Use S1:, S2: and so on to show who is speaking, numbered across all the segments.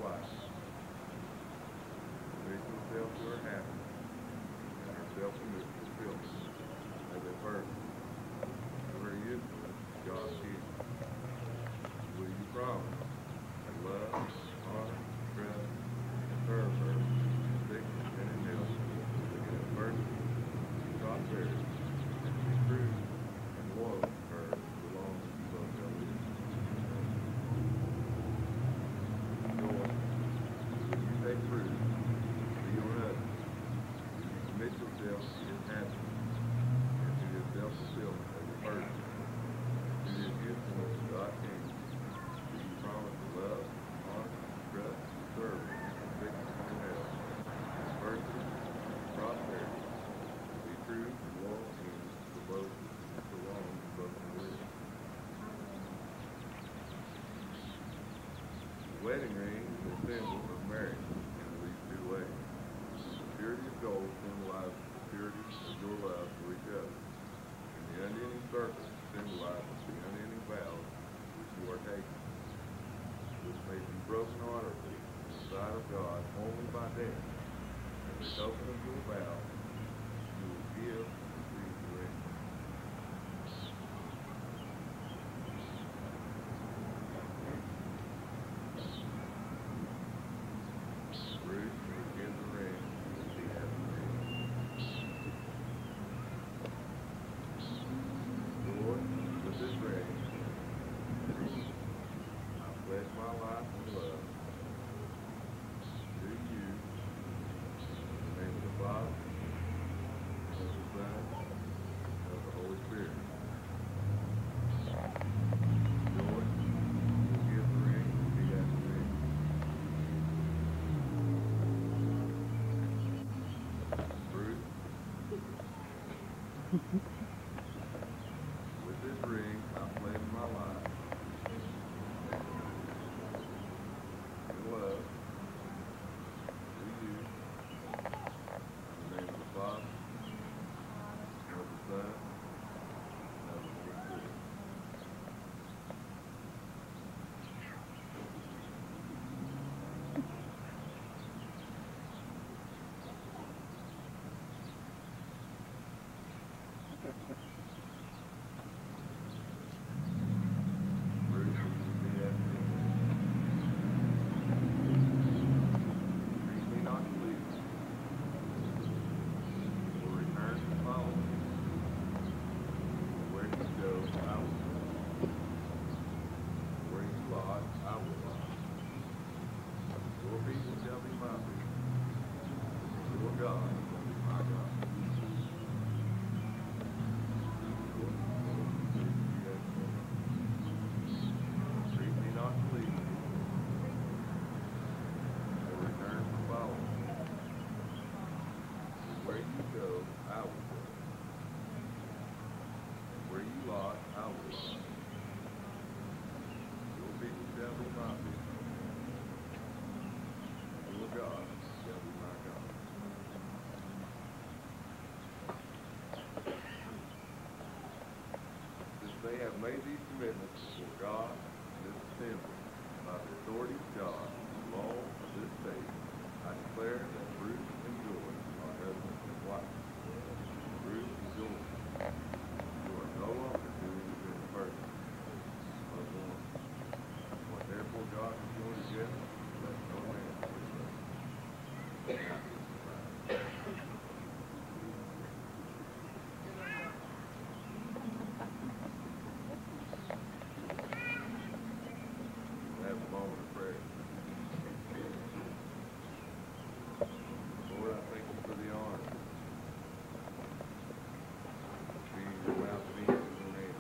S1: wife. Make yourself to her happy, and herself to the fulfillment as a person, to her usefulness, God's kingdom. Will you promise to love, honor, trust, and serve her in sickness and in health, in adversity, in prosperity, and to be true and loyal to her so long as you both shall live? Joy, will you take fruit to be your husband? Will you commit yourself to his happiness and to his self-fulfillment as a person, to his usefulness to God's kingdom? Do you promise to love, honor, trust, and serve him in sickness and in health, in adversity, and prosperity, and be true and loyal to him for both and so long as both can live? The wedding ring is a symbol of marriage in at least two ways. The purity of gold symbolizes the purity of your love for each other, and the unending circle symbolizes the unending vows which you are taking, which may be broken honorably in the sight of God only by death. As a token of your vow, you will give and receive the ring. Ruth will give the ring, and she has the ring. Lord, with this ring, I pledge my life and love to you in the name of the Father, and of the Son, and of the Holy Spirit. Joy will give the ring, and she has the ring. Bruce, with this ring, I pledge my life and love to you in the name of the Father, and of the Son, and of the Holy Spirit. Bruce, will you be at me? Treat me not to leave, will return to follow me. Where you go, I will go. Where you lodge, I will lodge. Your people shall be my people. Your God shall be my God. Treat me not to leave, or return to follow me. Where you go, I will go. And where you lodge, I will lodge. Your people shall be my people. Your God shall be my God. Since they have made these commitments before God and this assembly, by the authority of God and the law of this state, I declare that Bruce and Joy are husband and wife. Bruce and Joy, you are no longer two independent persons, but one. What therefore God has joined together, let no man separate. Have a moment of prayer. Lord, I thank you for the honor of being your mouthpiece and your name.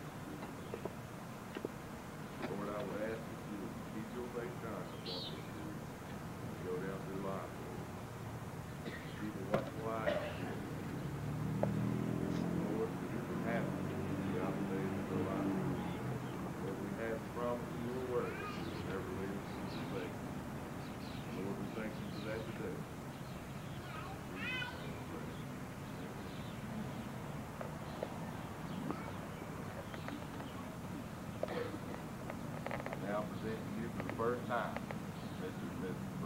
S1: Lord, I would ask that you would keep your face shining upon us as we go down through life, Lord. People watch fly out here. Lord, that you can happen throughout the days of our life. Lord, we have the promise in your word that you will never leave us nor forsake us. Lord, we thank you for that today. Now presenting you for the first time, Mr. and Mrs.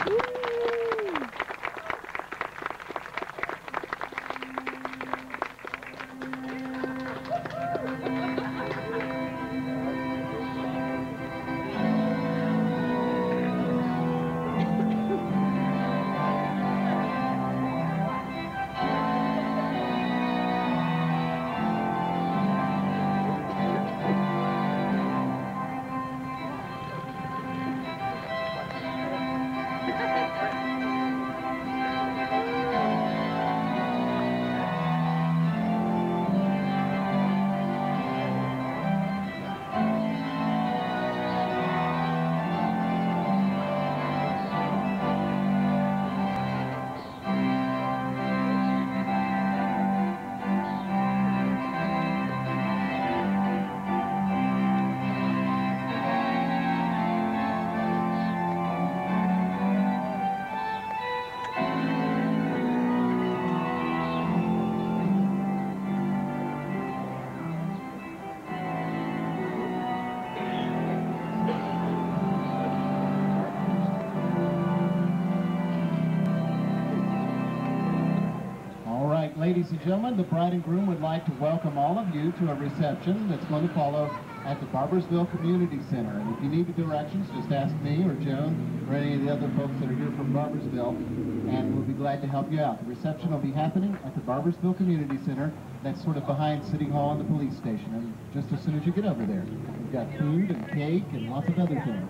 S2: Ladies and gentlemen, the bride and groom would like to welcome all of you to a reception that's going to follow at the Barboursville Community Center. And if you need the directions, just ask me or Joan or any of the other folks that are here from Barboursville, and we'll be glad to help you out. The reception will be happening at the Barboursville Community Center. That's sort of behind City Hall and the police station, and just as soon as you get over there. We've got food and cake and lots of other things.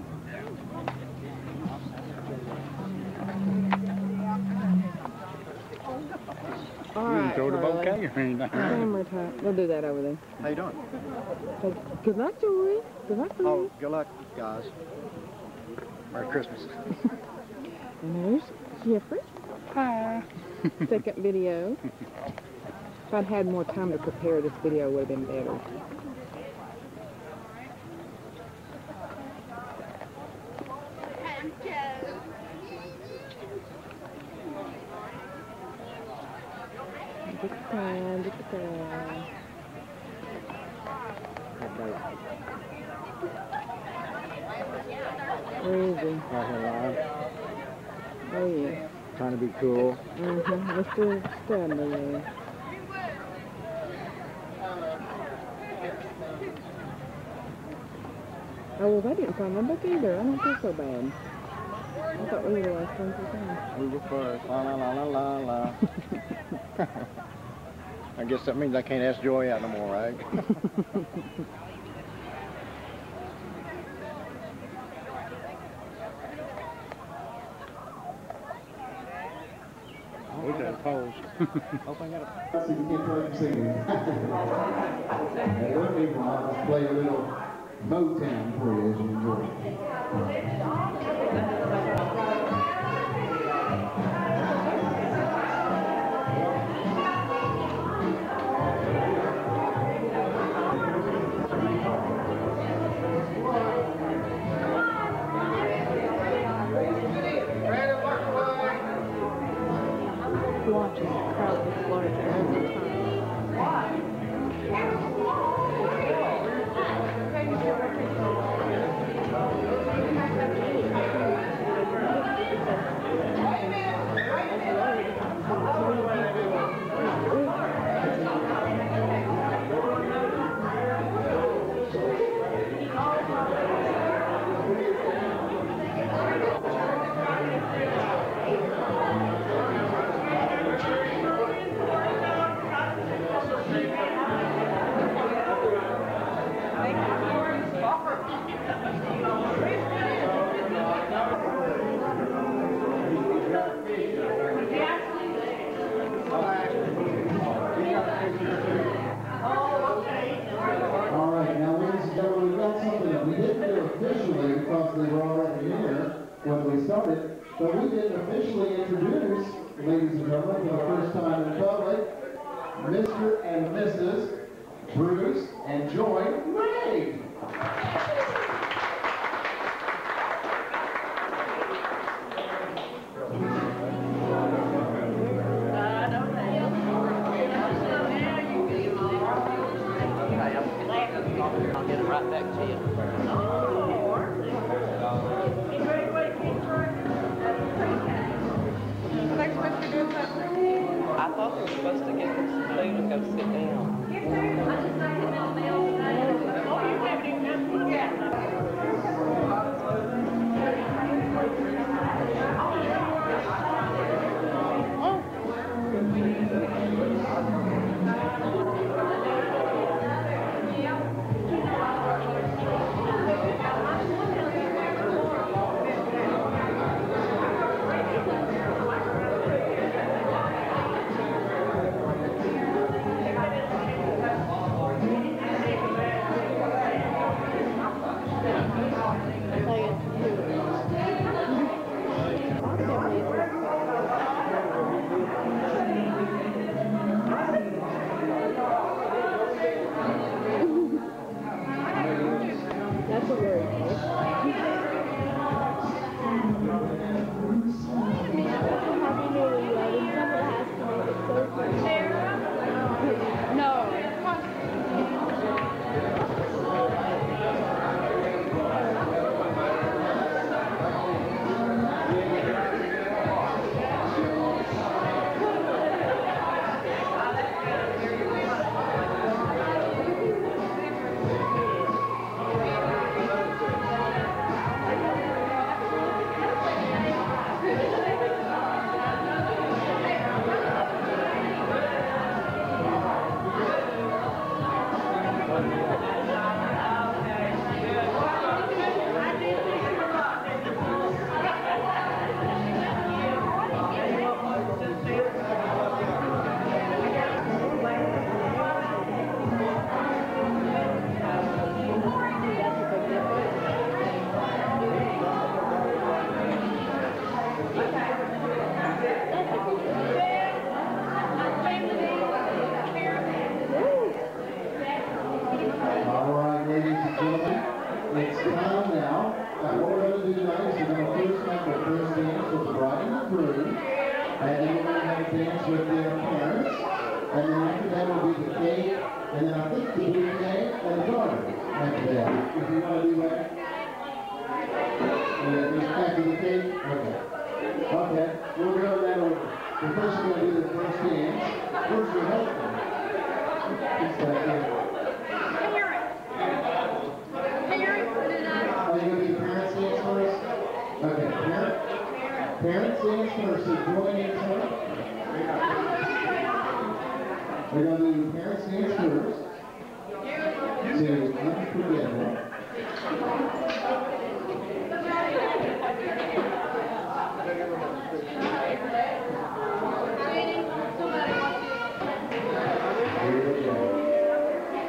S3: All right,
S4: throw the bouquet or anything.
S3: Camera time. We'll do that over there.
S4: How you doing?
S3: Good luck, Joey. Good luck, Joey.
S4: Oh, good luck, guys. Merry Christmas.
S3: And there's Jeffrey. Hi. Second video. If I'd had more time to prepare, this video would have been better. Look at the crowd, look at the crowd. Where is he?
S4: Right here live.
S3: Oh, yeah.
S4: Trying to be cool.
S3: Mr. Stanley there. Oh, well, they didn't find my book either. I don't feel so bad. I thought we were the last ones to find.
S4: We were first. La la la la la la. I guess that means I can't ask Joey out no more, right? We got a pose. Hope I got a...
S2: So you can't try to sing. And one meanwhile, I'll play a little Motown for you as you enjoy it.
S3: Watching the crowd gets larger every time. But we didn't officially introduce, ladies and gentlemen, for the first time in public, Mr. and Mrs. Bruce and Joy Ray.
S5: I'll get it right back to you.
S6: That's a word. Happy New Year, and someone has to make it so clear. No.
S3: All right, ladies and gentlemen, it's time now. What we're going to do tonight is we're going to first have the first dance with the bride and the groom, and then we're going to have a dance with their parents, and then after that will be the cake, and then I think the bouquet and the daughter after that. If you want to do that. Just after the cake? Okay. Okay, we'll go that over. The first we're going to do the first dance. Where's your husband? He's back here. Are you going to do the parents dance first? Okay, parents dance first, so join in first. We're going to do the parents dance first. To Unforgettable. Here we go.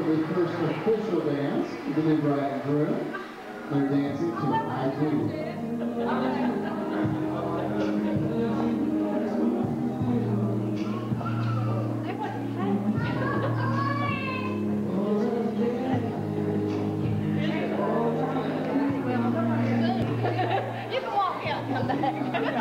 S3: the first official dance of the new bride and groom. They're dancing to I Do.
S6: You can walk out and come back.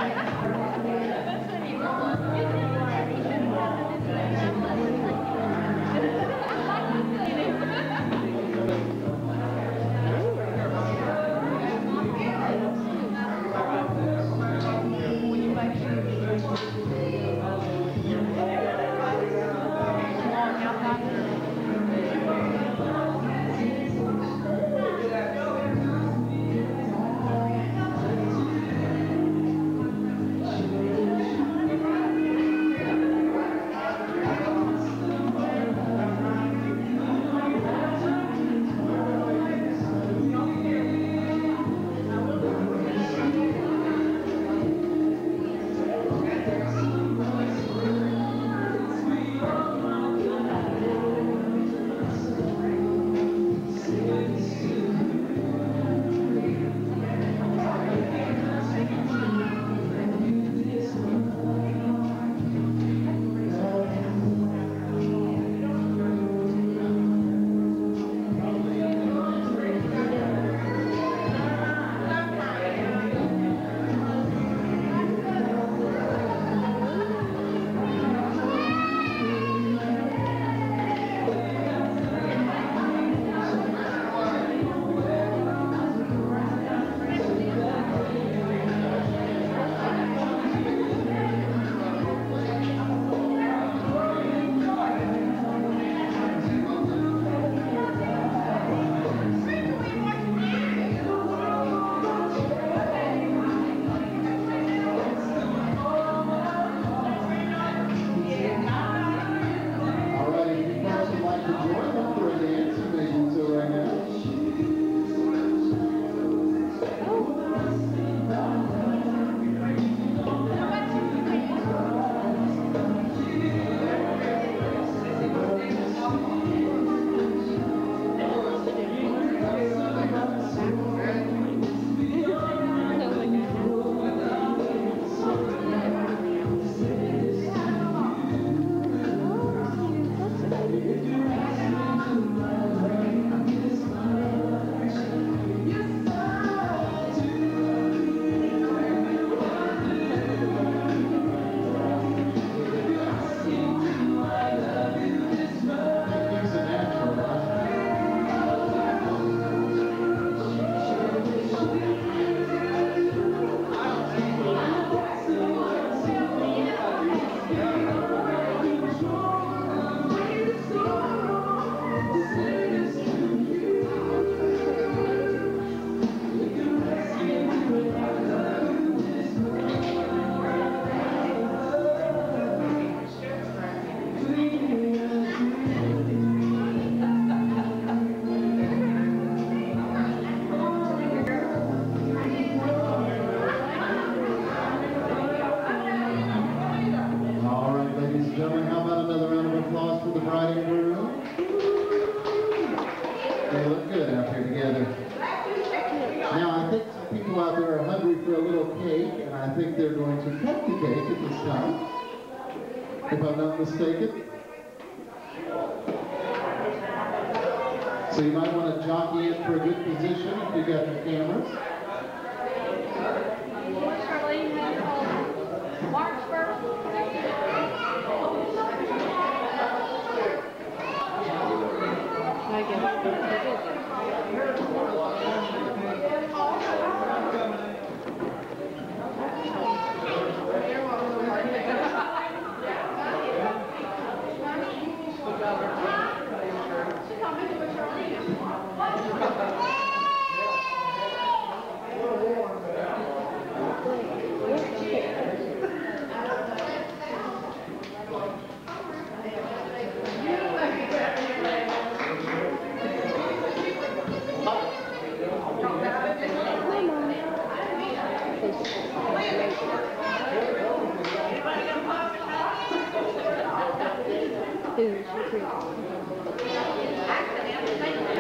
S3: They look good out here together. Now, I think some people out there are hungry for a little cake, and I think they're going to cut the cake at this time, if I'm not mistaken. So you might want to jockey in for a good position if you got your cameras.
S6: March 1st. Thank you.